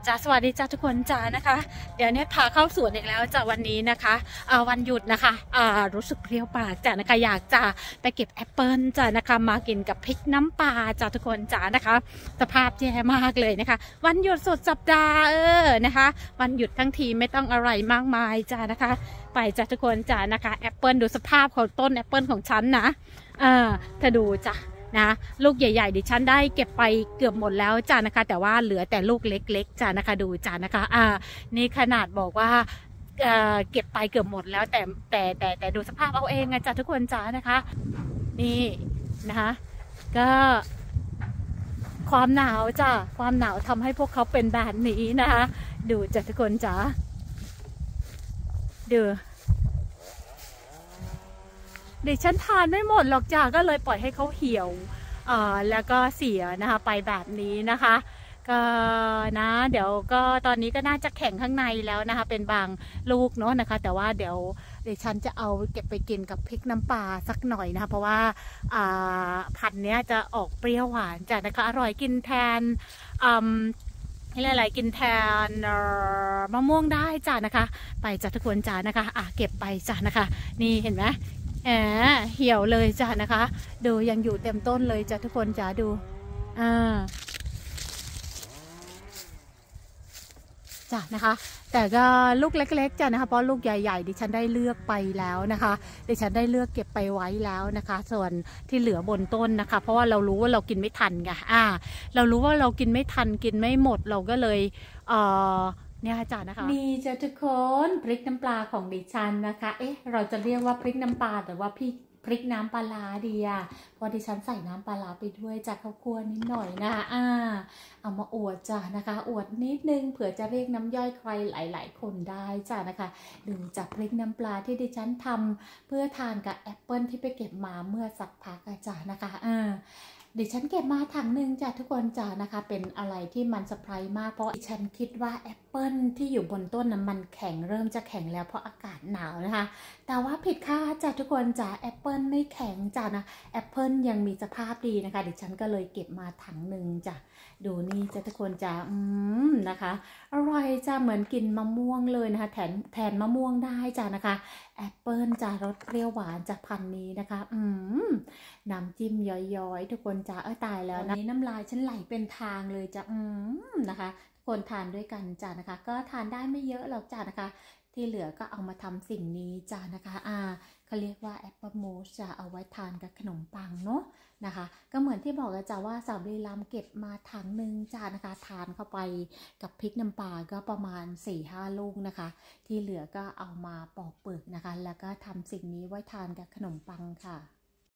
จ้าสวัสดีจ้าทุกคนจ้านะคะเดี๋ยวเนี่ยพาเข้าสวนอีกแล้วจ้าวันนี้นะคะวันหยุดนะคะรู้สึกเพลียวปากจ้านะคะอยากจะไปเก็บแอปเปิลจ้านะคะมากินกับพริกน้ำปลาจ้าทุกคนจ้านะคะสภาพแย่มากเลยนะคะวันหยุดสุดสัปดาห์นะคะวันหยุดทั้งทีไม่ต้องอะไรมากมายจ้านะคะไปจ้าทุกคนจ้านะคะแอปเปิลดูสภาพของต้นแอปเปิลของฉันนะถ้าดูจ้านะลูกใหญ่ๆดิฉันได้เก็บไปเกือบหมดแล้วจ้านะคะแต่ว่าเหลือแต่ลูกเล็กๆจ้านะคะดูจ้านะคะนี่ขนาดบอกว่าเก็บไปเกือบหมดแล้วแต่ดูสภาพเอาเองไงจ้าทุกคนจ้านะคะนี่นะคะก็ความหนาวจ้าความหนาวทำให้พวกเขาเป็นแบบนี้นะคะดูจ้าทุกคนจ้าดูดิฉันทานไม่หมดหรอกจ้าก็เลยปล่อยให้เขาเหี่ยวแล้วก็เสียนะคะไปแบบนี้นะคะก็นะเดี๋ยวก็ตอนนี้ก็น่าจะแข็งข้างในแล้วนะคะเป็นบางลูกเนาะนะคะแต่ว่าเดี๋ยวฉันจะเอาเก็บไปกินกับพริกน้ำปลาสักหน่อยนะคะเพราะว่าพันธุ์นี้จะออกเปรี้ยวหวานจ้ะนะคะอร่อยกินแทนอะไรกินแทนมะม่วงได้จ้ะนะคะไปจ้ะทุกคนจ้ะนะคะเก็บไปจ้ะนะคะนี่เห็นไหมเหี่ยวเลยจ้ะนะคะดูยังอยู่เต็มต้นเลยจ้ะทุกคนจ้ะดูจ้ะนะคะแต่ก็ลูกเล็กๆจ้ะนะคะเพราะลูกใหญ่ๆดิฉันได้เลือกไปแล้วนะคะดิฉันได้เลือกเก็บไปไว้แล้วนะคะส่วนที่เหลือบนต้นนะคะเพราะว่าเรารู้ว่าเรากินไม่ทันไงเรารู้ว่าเรากินไม่ทันกินไม่หมดเราก็เลยเนี่ยจ้ะนะคะนี่จะทุกคนพริกน้ำปลาของดิฉันนะคะเราจะเรียกว่าพริกน้ำปลาหรือว่าพริกน้ำปลาร้าดีเพราะดิฉันใส่น้ำปลาร้าไปด้วยจากข้าวคั่วนิดหน่อยนะเอามาอวดจ้ะนะคะอวดนิดนึงเผื่อจะเรียกน้ำย่อยใครหลายๆคนได้จ้ะนะคะดูจากพริกน้ำปลาที่ดิฉันทำเพื่อทานกับแอปเปิลที่ไปเก็บมาเมื่อสักพักจ้ะนะคะดิฉันเก็บมาถังหนึ่งจ้ะทุกคนจ้ะนะคะเป็นอะไรที่มันเซอร์ไพรส์มากเพราะดิฉันคิดว่าแอปเปิลที่อยู่บนต้นนั้นมันแข็งเริ่มจะแข็งแล้วเพราะอากาศหนาวนะคะแต่ว่าผิดคาดจ้ะทุกคนจ้ะแอปเปิลไม่แข็งจ้ะนะแอปเปิลยังมีสภาพดีนะคะดิฉันก็เลยเก็บมาถังหนึ่งจ้ะดูนี่จ้ะทุกคนจ้ะนะคะอร่อยจ้ะเหมือนกินมะม่วงเลยนะคะแทนมะม่วงได้จ้ะนะคะแอปเปิลจ้ะรสเปรี้ยวหวานจากพันธุ์นี้นะคะน้ำจิ้มย้อยๆทุกคนจ้ะตายแล้วนะน้ำลายฉันไหลเป็นทางเลยจ้ะนะคะคนทานด้วยกันจ้ะนะคะก็ทานได้ไม่เยอะหรอกจ้ะนะคะที่เหลือก็เอามาทำสิ่งนี้จ้ะนะคะเขาเรียกว่าแอปเปิลมูสจะเอาไว้ทานกับขนมปังเนาะนะคะก็เหมือนที่บอกกันจ้ะว่าสาวบุรีรัมย์เก็บมาถังหนึ่งจ้ะนะคะทานเข้าไปกับพริกน้ำปลาก็ประมาณ 4-5 ลูกนะคะที่เหลือก็เอามาปอกเปลือกนะคะแล้วก็ทำสิ่งนี้ไว้ทานกับขนมปังค่ะ